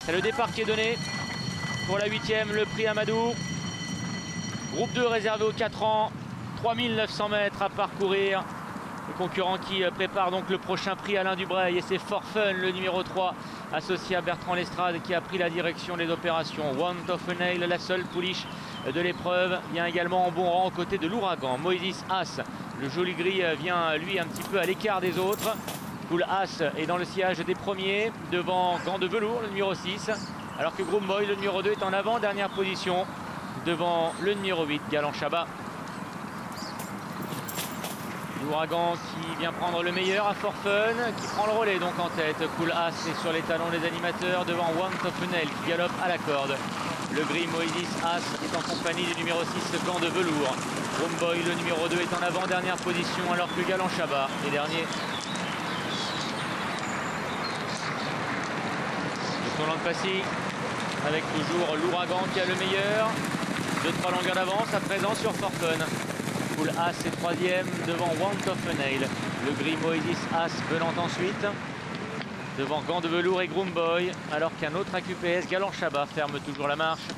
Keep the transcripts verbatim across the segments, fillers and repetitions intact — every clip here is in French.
C'est le départ qui est donné pour la huitième, le prix Amadou. Groupe deux réservé aux quatre ans, trois mille neuf cents mètres à parcourir. Le concurrent qui prépare donc le prochain prix, Alain Dubreuil, et c'est For Fun, le numéro trois, associé à Bertrand Lestrade, qui a pris la direction des opérations. Want of a Nail, la seule pouliche de l'épreuve, vient également en bon rang aux côtés de l'Ouragan. Moïse As, le joli gris, vient lui un petit peu à l'écart des autres. Cool As est dans le sillage des premiers, devant Gant de Velours, le numéro six, alors que Groom Boy, le numéro deux, est en avant, dernière position, devant le numéro huit, Galant Chabat. L'Ouragan qui vient prendre le meilleur à For Fun, qui prend le relais donc en tête. Cool As est sur les talons des animateurs devant Want of a Nail qui galope à la corde. Le gris Moïse As est en compagnie du numéro six, Gant de Velours. Groom Boy, le numéro deux, est en avant, dernière position, alors que Galant Chabat est dernier. Le tournant de Passy avec toujours l'Ouragan qui a le meilleur. deux trois longueurs d'avance à présent sur For Fun. Cool As est troisième devant Want of a Nail. Le gris Moïse As venant ensuite devant Gant de Velours et Groom Boy, alors qu'un autre A Q P S, Galant Chabat, ferme toujours la marche.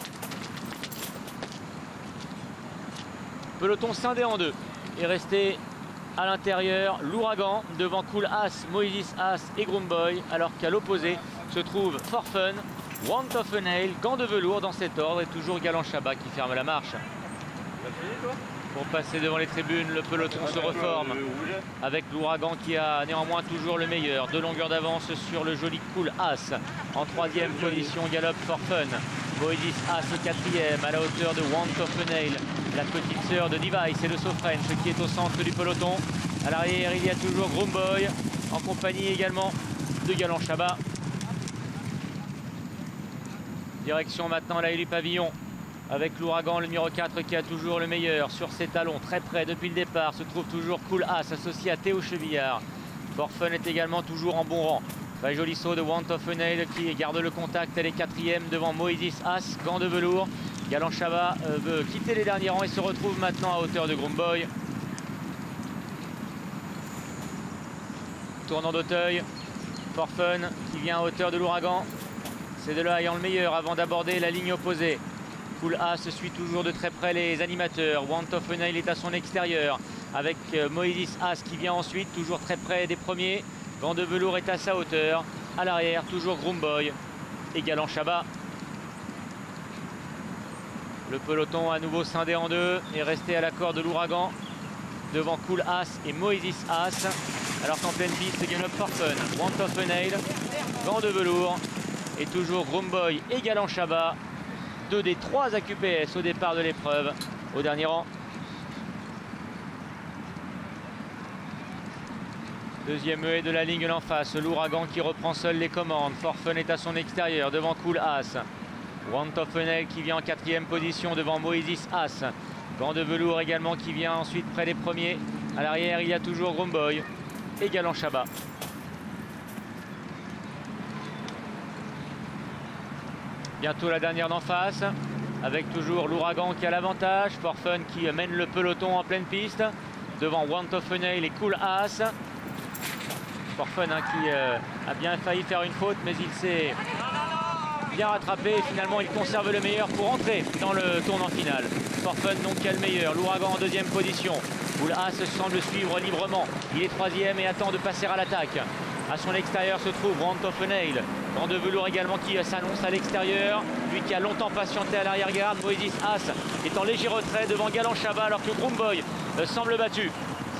Peloton scindé en deux est resté à l'intérieur. L'Ouragan devant Cool As, Moïse As et Groom Boy, alors qu'à l'opposé se trouve For Fun, Want of a Nail, Gant de Velours dans cet ordre, et toujours Galant Chabat qui ferme la marche. Pour passer devant les tribunes, le peloton se reforme avec l'Ouragan qui a néanmoins toujours le meilleur. Deux longueurs d'avance sur le joli Cool As. En troisième position, galope For Fun. Moïse As est quatrième à la hauteur de Want of a Nail, la petite sœur de Device et de Sofren, ce qui est au centre du peloton. À l'arrière, il y a toujours Groom Boy, en compagnie également de Galant Chabat. Direction maintenant la Élu Pavillon, avec l'Ouragan, le numéro quatre, qui a toujours le meilleur sur ses talons. Très près depuis le départ se trouve toujours Cool As, associé à Théo Chevillard. For Fun est également toujours en bon rang. Très joli saut de Want of a Nail qui garde le contact. Elle est quatrième devant Moïse As, Gant de Velours. Galant Chabat euh, veut quitter les derniers rangs et se retrouve maintenant à hauteur de Groom Boy. Tournant d'Auteuil, For Fun qui vient à hauteur de l'Ouragan. C'est de là ayant le meilleur avant d'aborder la ligne opposée. Cool As suit toujours de très près les animateurs. Want of a Nail est à son extérieur avec Moïse As qui vient ensuite, toujours très près des premiers. Gant de Velours est à sa hauteur. À l'arrière, toujours Groom Boy et Galant Chabat. Le peloton à nouveau scindé en deux est resté à la corde de l'Ouragan devant Cool As et Moïse As. Alors qu'en pleine piste, galope For Fun, Want of a Nail, Gant de Velours et toujours Groom Boy et Galant Chabat. Deux des trois A Q P S au départ de l'épreuve, au dernier rang. Deuxième haie de la ligne d'en face, l'Ouragan qui reprend seul les commandes. For Fun est à son extérieur devant Cool As. Want of a Nail qui vient en quatrième position devant Moïse As. Gant de Velours également qui vient ensuite près des premiers. À l'arrière, il y a toujours Groom Boy et Galant Chabat. Bientôt la dernière d'en face, avec toujours l'Ouragan qui a l'avantage. For Fun qui mène le peloton en pleine piste, devant Want of a Nail et Cool As. For Fun hein, qui euh, a bien failli faire une faute, mais il s'est bien rattrapé. Et finalement, il conserve le meilleur pour entrer dans le tournant final. For Fun donc qui a le meilleur. L'Ouragan en deuxième position. Cool As semble suivre librement. Il est troisième et attend de passer à l'attaque. À son extérieur se trouve Want of a Nail. Gant de Velours également qui s'annonce à l'extérieur. Lui qui a longtemps patienté à l'arrière-garde. Moïse As est en léger retrait devant Galant Chabat alors que Groom Boy euh, semble battu.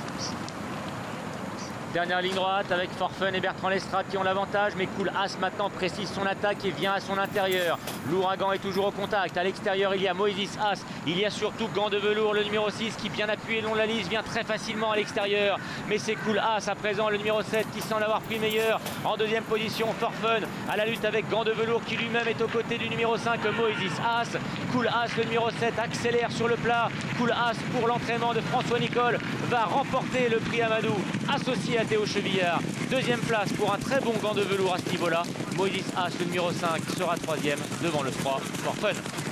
Dernière ligne droite avec For Fun et Bertrand Lestrade qui ont l'avantage, mais Cool As maintenant précise son attaque et vient à son intérieur. L'Ouragan est toujours au contact. À l'extérieur, il y a Moïse As. Il y a surtout Gant de Velours, le numéro six, qui bien appuyé long la lisse, vient très facilement à l'extérieur. Mais c'est Cool As à présent, le numéro sept, qui semble avoir pris meilleur. En deuxième position, For Fun à la lutte avec Gant de Velours qui lui-même est aux côtés du numéro cinq, Moïse As. Cool As, le numéro sept, accélère sur le plat. Cool As, pour l'entraînement de François Nicole, va remporter le prix Amadou, associé à Théo Chevillard. Deuxième place pour un très bon Gant de Velours à ce niveau-là. Moïse As, le numéro cinq, sera troisième devant le trois, For Fun.